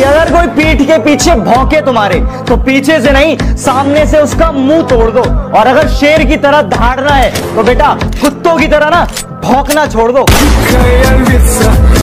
अगर कोई पीठ के पीछे भौंके तुम्हारे तो पीछे से नहीं सामने से उसका मुंह तोड़ दो। और अगर शेर की तरह दहाड़ना है तो बेटा कुत्तों की तरह ना भौंकना छोड़ दो।